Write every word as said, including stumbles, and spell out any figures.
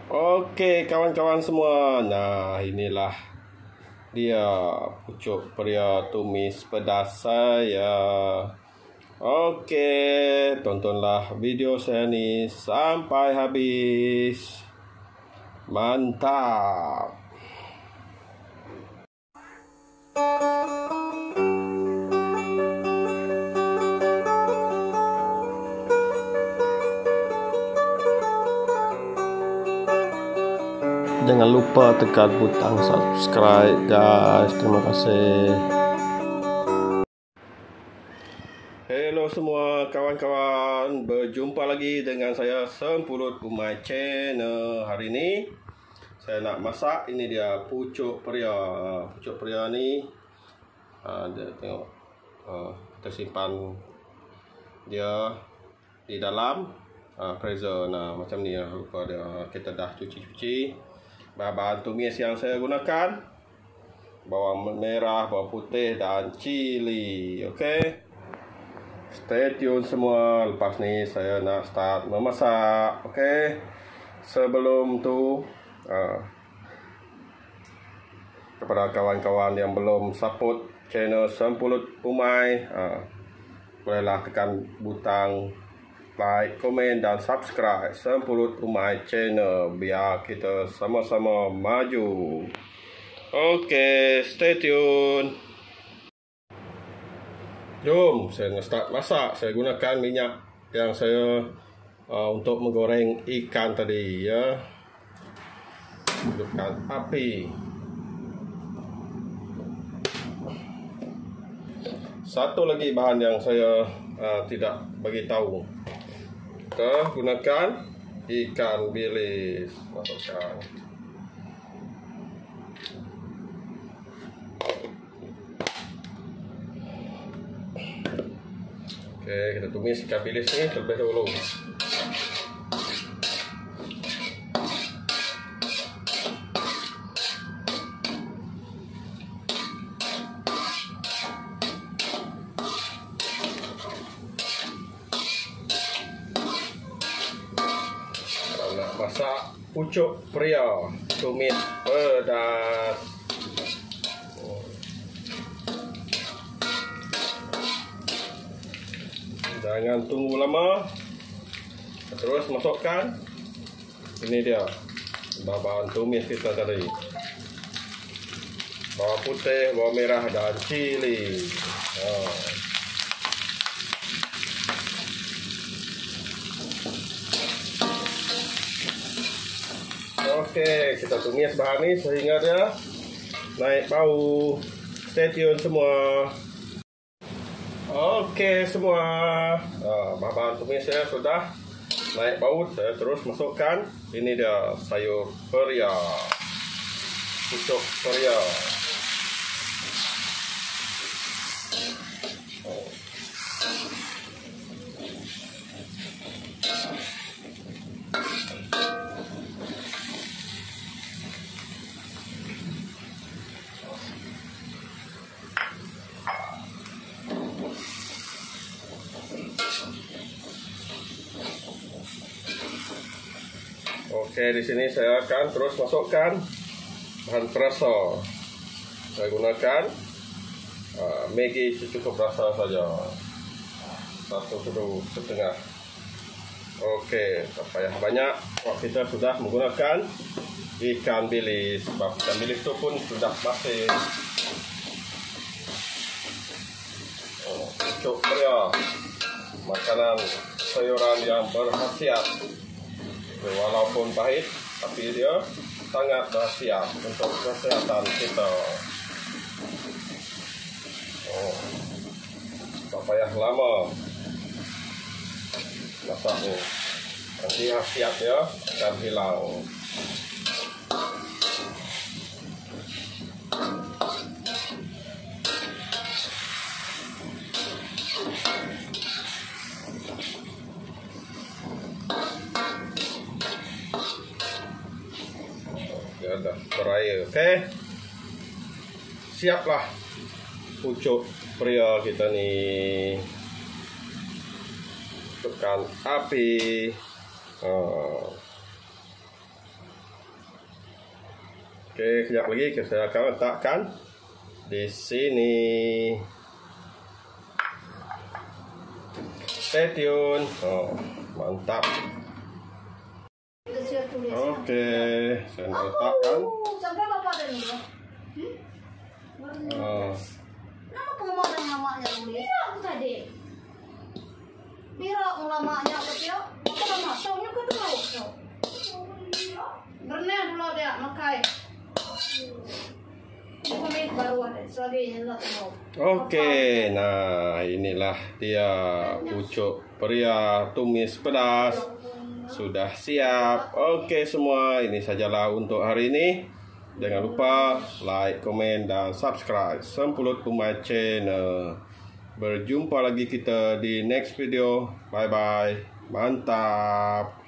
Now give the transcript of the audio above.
Oke kawan-kawan semua, nah inilah dia pucuk pria tumis pedas saya. Oke, tontonlah video saya ni sampai habis. Mantap. Jangan lupa tekan butang subscribe guys. Terima kasih. Hello semua kawan-kawan, berjumpa lagi dengan saya Sempulut Umai Channel. Hari ini saya nak masak, ini dia pucuk pria. Pucuk pria ni uh, dia, tengok uh, kita simpan dia di dalam uh, freezer. Nah macam ni lah rupa dia. Kita dah cuci-cuci. Bahan tumis yang saya gunakan bawang merah, bawang putih dan cili. Okey, stay tune semua. Lepas ni saya nak start memasak. Okey, sebelum tu uh, kepada kawan-kawan yang belum support channel Sempulut Umai, uh, bolehlah tekan butang like, komen dan subscribe Sempulut Umai Channel biar kita sama-sama maju. Oke, stay tune. Jom saya start masak. Saya gunakan minyak yang saya uh, untuk menggoreng ikan tadi ya. Hidupkan api. Satu lagi bahan yang saya uh, tidak bagi tahu. Kita gunakan ikan bilis, masukkan. Oke, kita tumis ikan bilis ini terlebih dahulu. Masak pucuk pria tumis pedas. Jangan tunggu lama. Terus masukkan. Ini dia bahan tumis kita tadi. Bawang putih, bawang merah dan cili. Oh. Oke, kita tumis bahan ini sehingga dia naik bau. Stay tune semua. Oke semua, nah, bahan tumisnya sudah naik bau. Saya terus masukkan. Ini dia sayur pria, pucuk pria. Oh. Oke, di sini saya akan terus masukkan bahan perasa. Saya gunakan uh, Maggi secukup rasa saja, satu sudu setengah. Oke, tak payah banyak. Wah, kita sudah menggunakan ikan bilis. Sebab ikan bilis itu pun sudah masin. Oh, pucuk pria, makanan sayuran yang berkhasiat. Walaupun pahit, tapi dia sangat berkhasiat untuk kesehatan kita. Oh, tak payah lama masaknya, nanti khasiatnya akan hilang. Dah beraya. Okey, siaplah pucuk pria kita ni. Tekan api. Oh. Oke, kejap lagi saya akan letakkan di sini. Stay tune. Oh, mantap. Oke, saya nak letakkan. Sampai bapak ada nih. Oh. Nama pengembangan namanya tulis? Iya, aku tadi. Bira ulamanya kecil. Apa nama? Soalnya kan dulu. Bernah dulu dia makai. Komit baru ada. Soalnya lah tahu. Oke, nah inilah dia pucuk pria tumis pedas. Sudah siap. Oke semua, ini sajalah untuk hari ini. Jangan lupa like, komen, dan subscribe Sempulut Umai Channel. Berjumpa lagi kita di next video. Bye bye. Mantap.